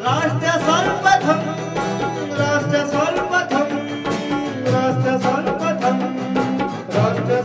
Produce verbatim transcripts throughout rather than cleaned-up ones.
राष्ट्र सर्वप्रथम राष्ट्र सर्वप्रथम राष्ट्र सर्वप्रथम राष्ट्र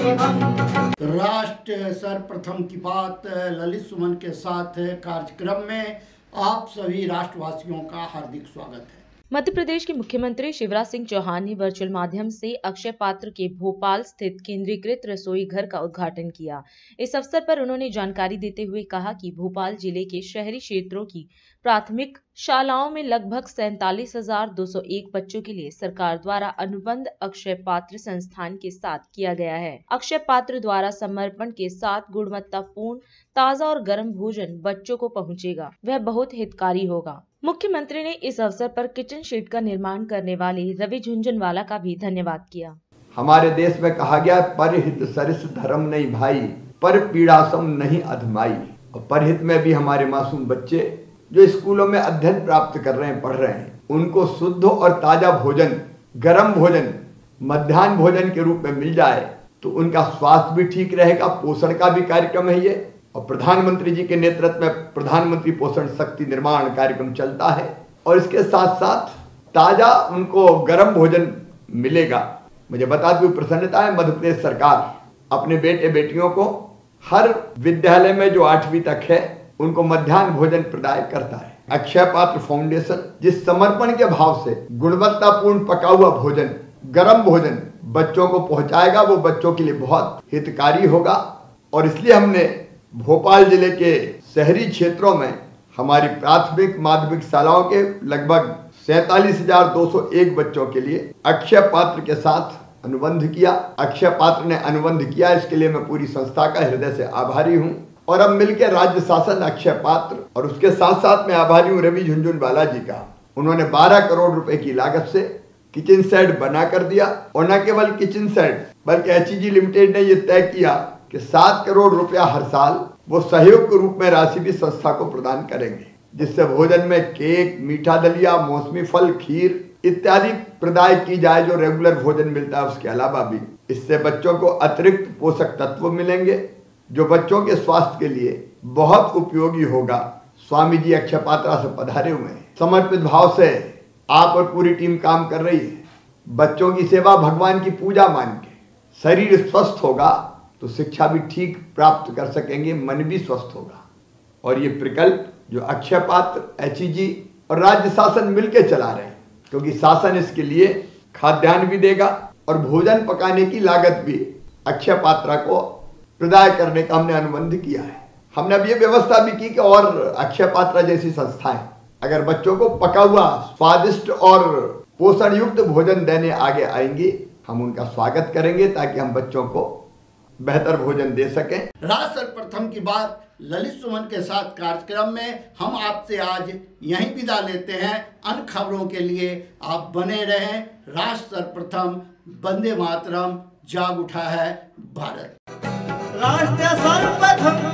सर्वप्रथम राष्ट्र सर्वप्रथम की बात ललित सुमन के साथ कार्यक्रम में आप सभी राष्ट्रवासियों का हार्दिक स्वागत है। मध्य प्रदेश के मुख्यमंत्री शिवराज सिंह चौहान ने वर्चुअल माध्यम से अक्षय पात्र के भोपाल स्थित केंद्रीकृत रसोई घर का उद्घाटन किया। इस अवसर पर उन्होंने जानकारी देते हुए कहा कि भोपाल जिले के शहरी क्षेत्रों की प्राथमिक शालाओं में लगभग सैंतालीस हजार दो सौ एक बच्चों के लिए सरकार द्वारा अनुबंध अक्षय पात्र संस्थान के साथ किया गया है। अक्षय पात्र द्वारा समर्पण के साथ गुणवत्तापूर्ण ताजा और गर्म भोजन बच्चों को पहुंचेगा, वह बहुत हितकारी होगा। मुख्यमंत्री ने इस अवसर पर किचन शेड का निर्माण करने वाले रवि झुंझुनवाला का भी धन्यवाद किया। हमारे देश में कहा गया परहित सरिस धर्म नहीं भाई, पर पीड़ासम नहीं अधमाई। और परहित में भी हमारे मासूम बच्चे जो स्कूलों में अध्ययन प्राप्त कर रहे हैं, पढ़ रहे हैं, उनको शुद्ध और ताजा भोजन, गर्म भोजन मध्याह्न भोजन के रूप में मिल जाए तो उनका स्वास्थ्य भी ठीक रहेगा। पोषण का भी कार्यक्रम है ये, और प्रधानमंत्री जी के नेतृत्व में प्रधानमंत्री पोषण शक्ति निर्माण कार्यक्रम चलता है और इसके साथ साथ ताजा उनको गर्म भोजन मिलेगा। मुझे बता दूं, प्रसन्नता है मध्य प्रदेश सरकार अपने बेटे बेटियों को हर विद्यालय में जो आठवीं तक है उनको मध्याह्न भोजन प्रदान करता है। अक्षय पात्र फाउंडेशन जिस समर्पण के भाव से गुणवत्तापूर्ण पका हुआ भोजन, गर्म भोजन बच्चों को पहुंचाएगा, वो बच्चों के लिए बहुत हितकारी होगा। और इसलिए हमने भोपाल जिले के शहरी क्षेत्रों में हमारी प्राथमिक माध्यमिक शालाओं के लगभग सैतालीस हजार दो सौ एक बच्चों के लिए अक्षय पात्र के साथ अनुबंध किया। अक्षय पात्र ने अनुबंध किया, इसके लिए मैं पूरी संस्था का हृदय से आभारी हूं। और अब मिलकर राज्य शासन अक्षय पात्र और उसके साथ साथ मैं आभारी हूं रवि झुंझुनवाला जी का। उन्होंने बारह करोड़ रुपए की लागत से किचन सेट बना कर दिया, और न केवल किचन सेट बल्कि एच ई जी लिमिटेड ने यह तय किया कि सात करोड़ रुपया हर साल वो सहयोग के रूप में राशि भी संस्था को प्रदान करेंगे, जिससे भोजन में केक, मीठा दलिया, मौसमी फल, खीर इत्यादि प्रदान की जाए जो रेगुलर भोजन मिलता है। उसके अलावा भी इससे बच्चों को अतिरिक्त पोषक तत्व मिलेंगे जो बच्चों के स्वास्थ्य के लिए बहुत उपयोगी होगा। स्वामी जी अक्षय पात्रा से पधारे हुए हैं, समर्पित भाव से आप और पूरी टीम काम कर रही है। बच्चों की सेवा भगवान की पूजा मान के, शरीर स्वस्थ होगा तो शिक्षा भी ठीक प्राप्त कर सकेंगे, मन भी स्वस्थ होगा। और ये प्रकल्प जो अक्षय पात्र, एच ई जी और राज्य शासन मिलकर चला रहे हैं, क्योंकि शासन इसके लिए खाद्यान्न भी देगा और भोजन पकाने की लागत भी अक्षय पात्रा को प्रदान करने का हमने अनुबंध किया है। हमने अब ये व्यवस्था भी की कि और अक्षय पात्रा जैसी संस्थाएं अगर बच्चों को पका हुआ स्वादिष्ट और पोषण युक्त भोजन देने आगे आएंगी, हम उनका स्वागत करेंगे ताकि हम बच्चों को बेहतर भोजन दे सकें। राष्ट्र सर्वप्रथम की बात ललित सुमन के साथ कार्यक्रम में हम आपसे आज यहीं विदा लेते हैं। अन्य खबरों के लिए आप बने रहें। राष्ट्र सर्वप्रथम, वंदे मातरम, जाग उठा है भारत। राष्ट्र सर्वप्रथम।